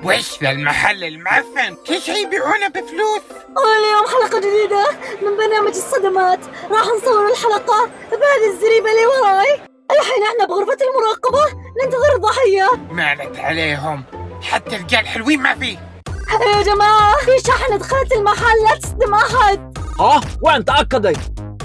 وش ذا المحل المعفن؟ كل شي يبيعونه بفلوس. اليوم حلقة جديدة من برنامج الصدمات. راح نصور الحلقة بهذه الزريبة اللي وراي. الحين احنا بغرفة المراقبة ننتظر الضحية. مالت عليهم، حتى الرجال حلوين ما فيه. يا جماعة في شاحنة دخلت المحل، لا تصدم أحد. وين تأكدي؟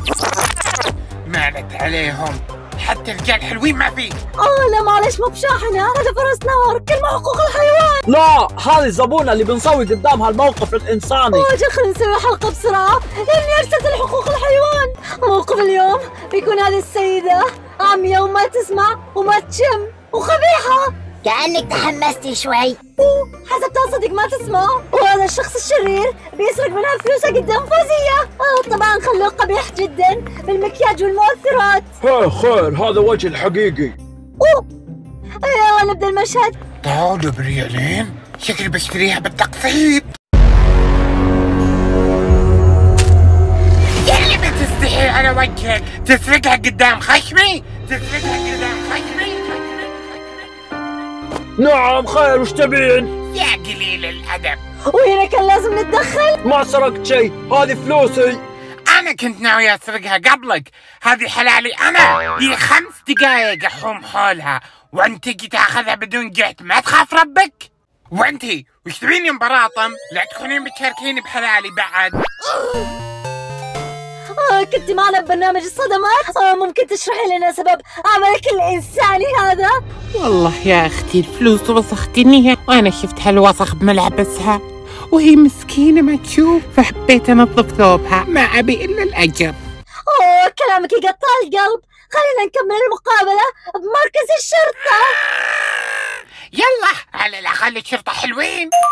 مالت عليهم، حتى الرجال حلوين ما فيه. لا معلش، مو بشاحنة، هذا فرس نهر، كلمة حقوق الحيوان. لا، هذه الزبونة اللي بنسوي قدامها الموقف الإنساني. أجل خلينا نسوي حلقة بسرعة لأني أرسلت لحقوق الحيوان. موقف اليوم بيكون هذه السيدة عمية وما تسمع وما تشم وخبيحة. كأنك تحمستي شوي. حسبتها صدق ما تسمع. وهذا الشخص الشرير بيسرق منها فلوسها قدام فوزية. طبعا خلوه قبيح جدا بالمكياج والمؤثرات. خير، هذا وجه الحقيقي. يلا نبدأ المشهد. تعالوا بريالين، شكلي بشتريها بالتقسيط. يا اللي بتستحي على وجهك، تسرقها قدام خشمي، تسرقها قدام خشمي. نعم خير، وش تبين؟ يا قليل الأدب، وهنا كان لازم نتدخل. ما سرقت شيء، هذه فلوسي. أنا كنت ناوي أسرقها قبلك، هذه حلالي أنا. لي 5 دقايق أحوم حولها وأنت تجي تاخذها بدون جهد، ما تخاف ربك؟ وأنتي وش تبين يا مبراطم؟ لا تكونين بتشاركيني بحلالي بعد. كنت معنا ببرنامج الصدمات. ممكن تشرحي لنا سبب عملك الإنساني هذا؟ والله يا أختي الفلوس وسختنيها، وأنا شفت هالوسخ بملابسها وهي مسكينة ما تشوف، فحبيت أنظف ثوبها، ما أبي إلا الأجر. كلامك يقطع القلب. خلينا نكمل المقابلة بمركز الشرطة. يلا على الأقل الشرطة حلوين.